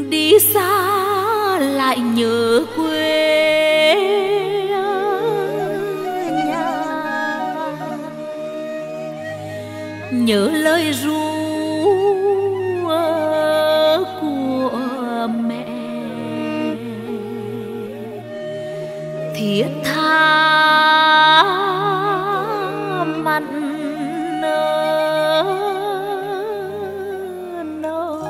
đi xa lại nhớ quê nhà, nhớ lời ru của mẹ thiết tha mặn nâu.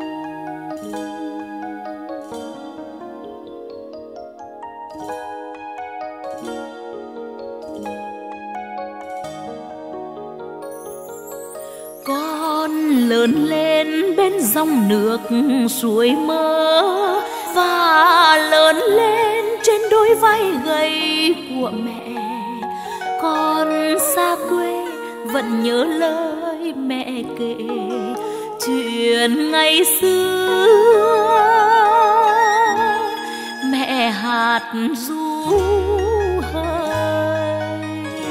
Con lớn lên bên dòng nước suối mơ và lớn lên trên đôi vai gầy của mẹ. Con xa quê vẫn nhớ lời mẹ kể chuyện ngày xưa. Mẹ hạt ru hơi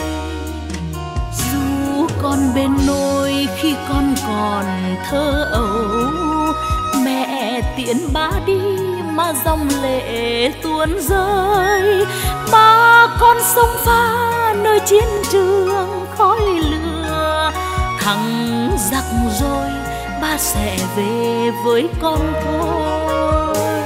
ru con bên nôi khi con còn thơ ấu. Mẹ tiễn ba đi mà dòng lệ tuôn rơi. Ba con sông pha nơi chiến trường khói lửa. Thằng giặc rồi ba sẽ về với con thôi.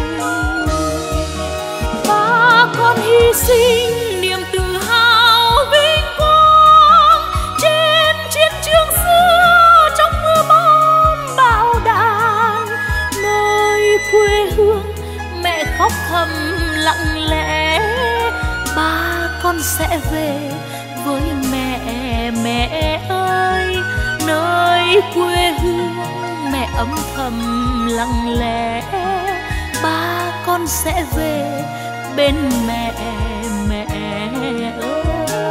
Ba con hy sinh niềm tự hào vinh quang trên chiến trường xưa trong mưa bom bão đạn. Nơi quê hương mẹ khóc thầm lặng lẽ. Ba con sẽ về với mẹ, mẹ ơi. Nơi quê hương mẹ âm thầm lặng lẽ. Ba con sẽ về bên mẹ, mẹ ơi.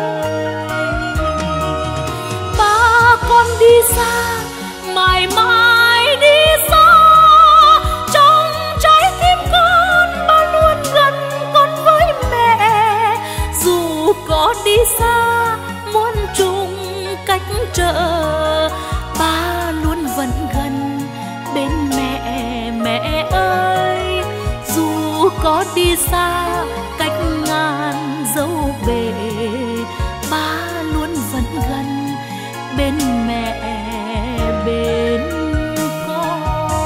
Ba con đi xa, mãi mãi đi xa. Trong trái tim con ba luôn gần con với mẹ. Dù có đi xa muôn trùng cách trở, ba luôn vẫn gần bên mẹ, mẹ ơi. Dù có đi xa cách ngàn dấu bể, ba luôn vẫn gần bên mẹ, bên con.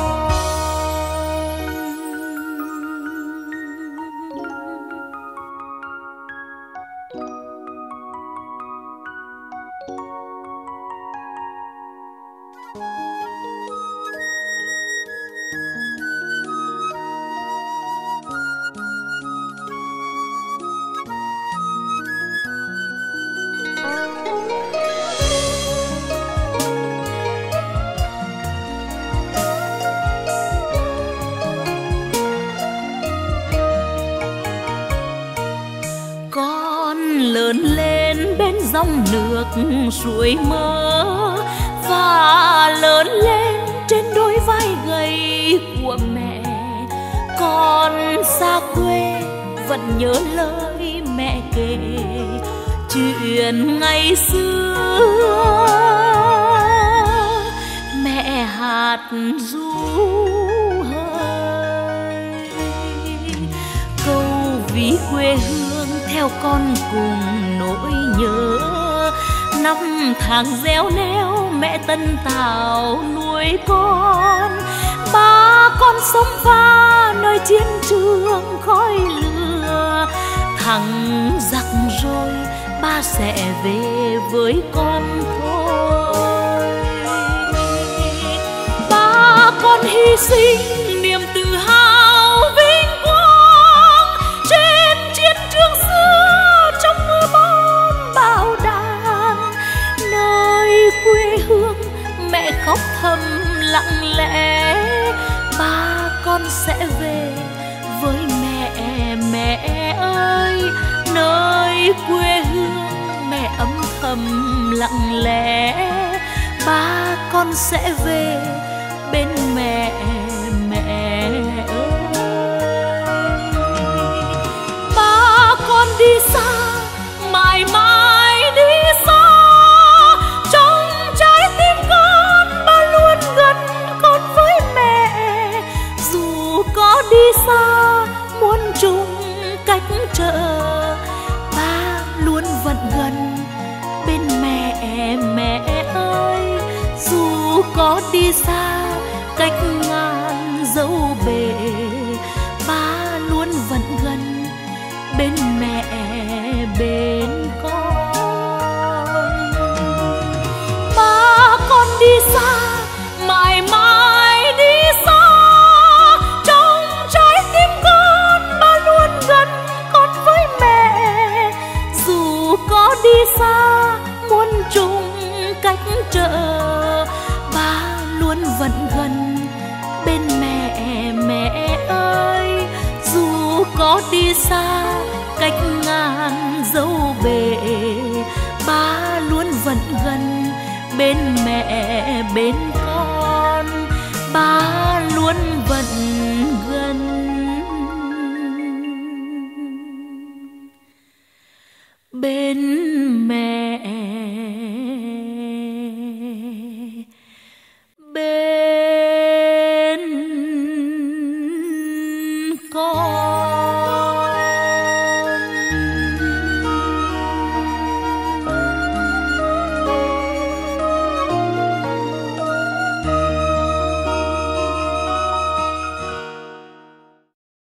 Lớn lên bên dòng nước suối mơ và lớn lên trên đôi vai gầy của mẹ. Con xa quê vẫn nhớ lời mẹ kể chuyện ngày xưa. Mẹ hạt ru hơi câu ví quê hương theo con cùng nỗi nhớ. Năm tháng gieo neo mẹ tân tảo nuôi con. Ba con sống pha nơi chiến trường khói lửa. Thằng giặc rồi ba sẽ về với con thôi. Ba con hy sinh niềm tự hào vinh quang trên chiến trường xưa trong mưa bom bão đạn. Nơi quê hương mẹ khóc thầm lặng lẽ. Ba con sẽ về với mẹ, mẹ ơi. Nơi quê hương mẹ âm thầm lặng lẽ. Ba con sẽ về bên mẹ, mẹ ơi. Ba con đi xa, mãi mãi đi xa. Trong trái tim con ba luôn gần con với mẹ. Dù xa cách ngàn dấu bể, ba luôn vẫn gần bên mẹ bên con. Ba con đi xa mãi mãi đi xa, trong trái tim con ba luôn gần con với mẹ. Dù có đi xa muôn trùng cách trở, ba luôn vẫn gần bên mẹ. Mẹ ơi, dù có đi xa cách ngàn dấu bể, ba luôn vẫn gần bên mẹ bên